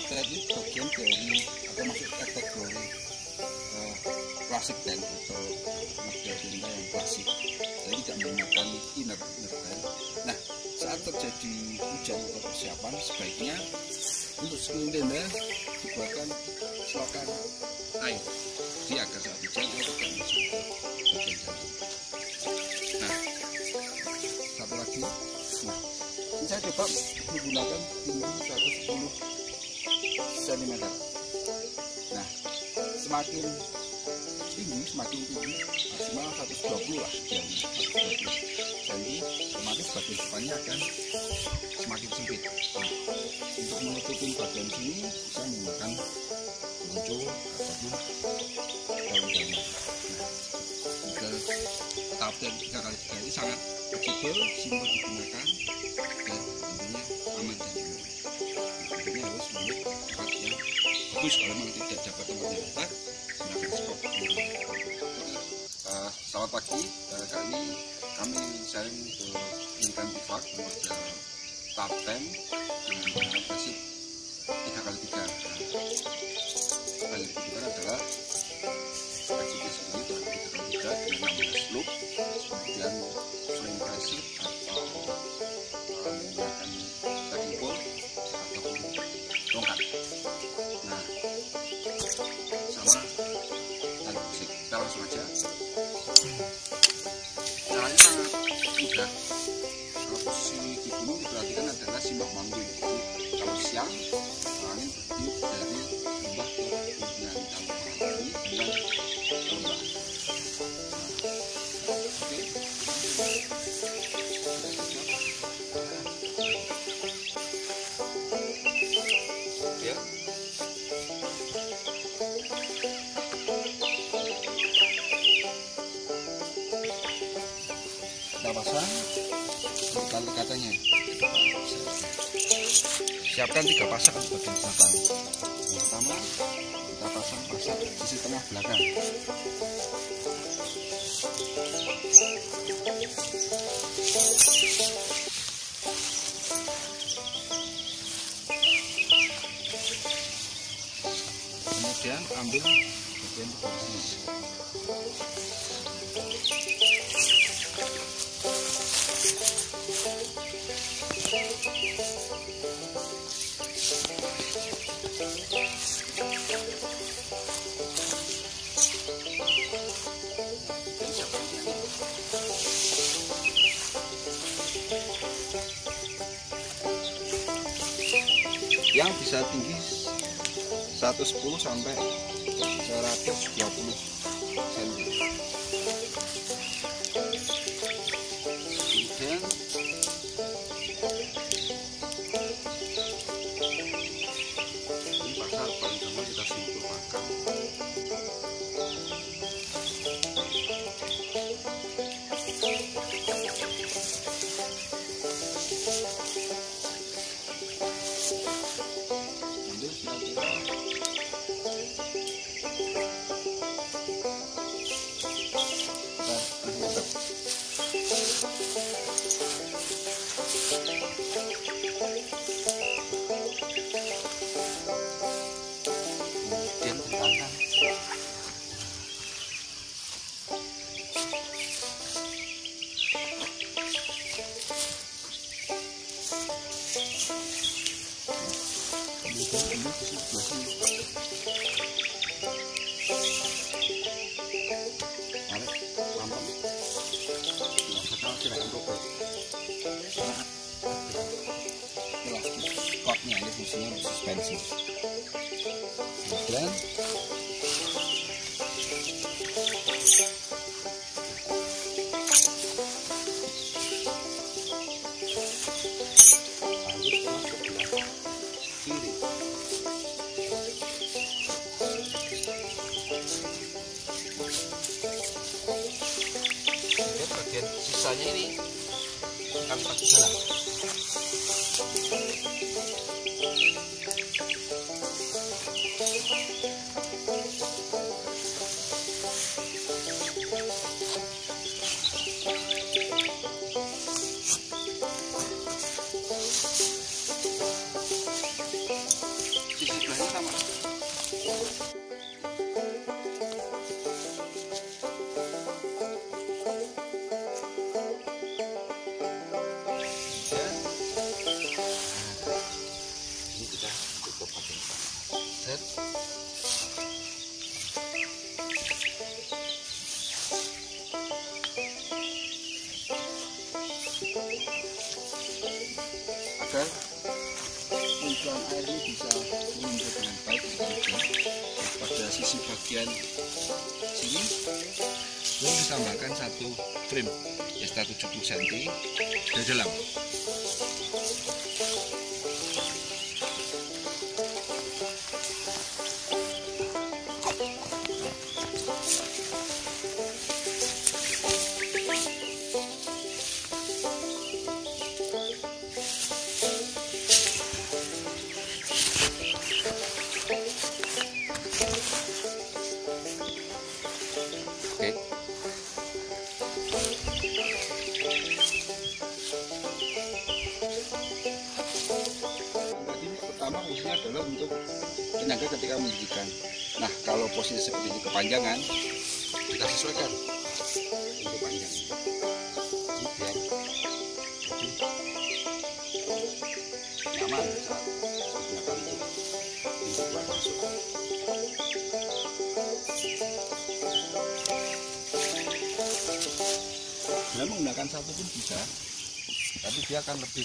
thread ini bagian dari atau masuk kategori klasik band atau model tinta yang klasik, jadi tidak menggunakan inner band. Nah, saat terjadi hujan atau persiapan, sebaiknya untuk sekeliling tenda dibuatkan selokan air, jadi agar saat hujan air tidak masuk ke bagian dalam. Nah, satu lagi, ini saya coba menggunakan tinggi 110 cm. Nah, semakin tinggi maksimal 120 lah, jadi 120 cm, otomatis bagian depannya akan semakin sempit. Nah, untuk menutupi bagian sini bisa menggunakan muncul ataupun daun-daun. Nah, model tapel 3x3 ini sangat fleksibel, simpel digunakan, dan tentunya aman dan nyaman. Tentunya harus memilih tempat yang bagus. Kalau memang tidak dapat tempat yang tepat, gunakan spot. Selamat pagi, kali ini kami sharing ke Intan Bivak model Tartan dengan prinsip 3x3. 3x3 adalah prinsip sendiri dengan 3x3 dengan 16 loop, kemudian frame prinsip atau menggunakan trekking pole ataupun tongkat. Nah, sama tali musik. Kita langsung aja. Caranya sangat mudah. Kalau posisi di gunung diperhatikan adalah simbah manggung. Jadi kalau siang angin bertiup dari lembah ke gunungan, kalau malam ini bulan lembah. Ya. Kita pasang tali katanya. Siapkan 3 pasang di bagian belakang. Yang pertama kita pasang sisi tengah belakang. Kemudian ambil bagian bawah sini. Yang bisa tinggi 110 sampai 120 cm. Kemudian ini pasar paling gampang kita simpulkan. Kotnya ini fungsinya untuk suspensi. Kemudian bagian sisanya ini akan pakai jalan. permukaan air ini bisa meluncur dengan baik pada sisi bagian sini. Lalu ditambahkan satu frame ya 70 cm dari dalam. Oke. Tadi pertama fungsinya adalah untuk tenaga ketika mendidihkan. Nah, kalau posisi seperti ini kepanjangan, kita sesuaikan untuk panjang. Ini biar lebih nyaman saat digunakan untuk pintu keluar masuk. Dia menggunakan satu pun bisa, tapi dia akan lebih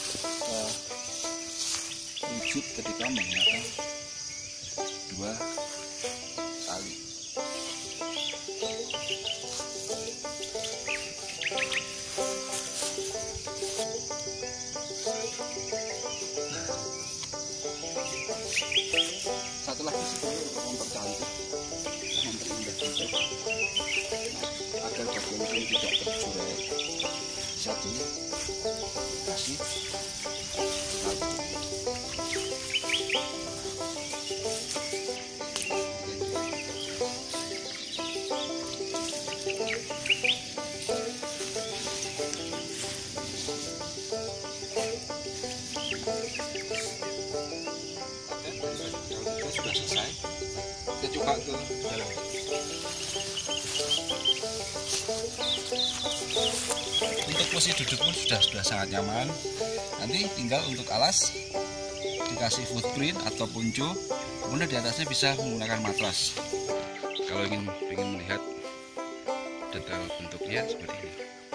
rigid ketika menggunakan dua tali. Satu lagi sebenarnya untuk mempercantik, memperindah bentuk, agar bagian ini tidak tercoret, bisa dikasih tali. Sudah selesai, kita coba ke dalam. Untuk posisi duduk pun sudah sangat nyaman. Nanti tinggal untuk alas dikasih footprint atau ponco, kemudian di atasnya bisa menggunakan matras. Kalau ingin melihat detail bentuknya seperti ini,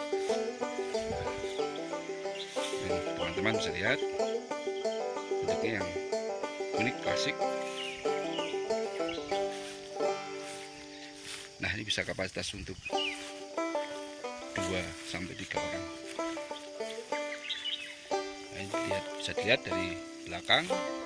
teman-teman bisa lihat bentuknya yang unik, klasik. Nah, ini bisa kapasitas untuk 2-3 orang. Nah, ini bisa dilihat dari belakang.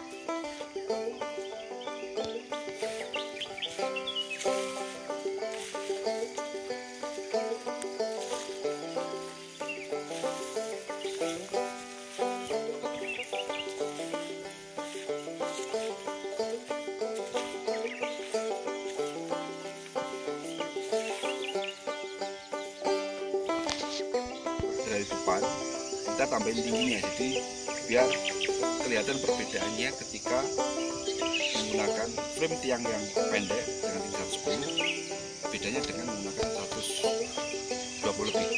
Dari depan kita tambahin tingginya, jadi biar kelihatan perbedaannya ketika menggunakan frame tiang yang pendek dengan tinggi 110, bedanya dengan menggunakan 120 lebih.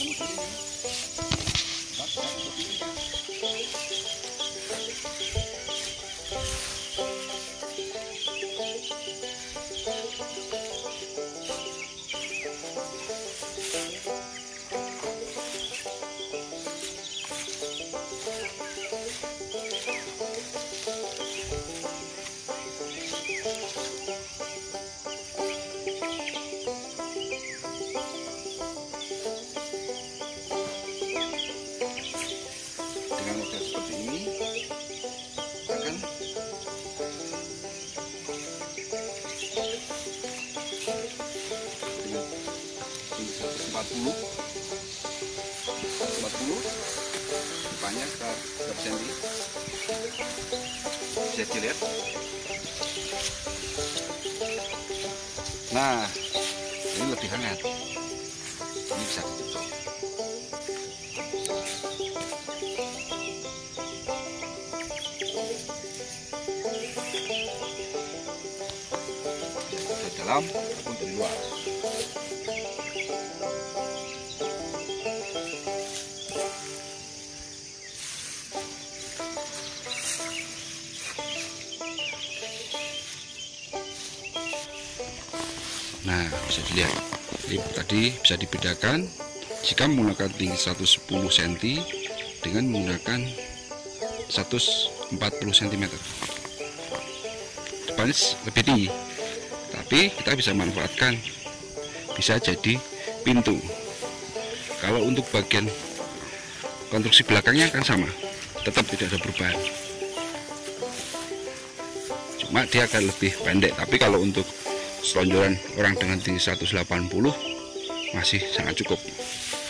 Dengan model seperti ini kita akan dengan tinggi 140 depannya berapa senti bisa dilihat. Nah, ini lebih hangat, ini bisa ditutup. Dari dalam maupun dari luar. Nah, bisa dilihat ini tadi bisa dibedakan jika menggunakan tinggi 110 cm dengan menggunakan 140 cm. Depannya lebih tinggi, tapi kita bisa manfaatkan, bisa jadi pintu. Kalau untuk bagian konstruksi belakangnya akan sama, tetap tidak ada perubahan, cuma dia akan lebih pendek. Tapi kalau untuk selonjoran orang dengan tinggi 180 masih sangat cukup.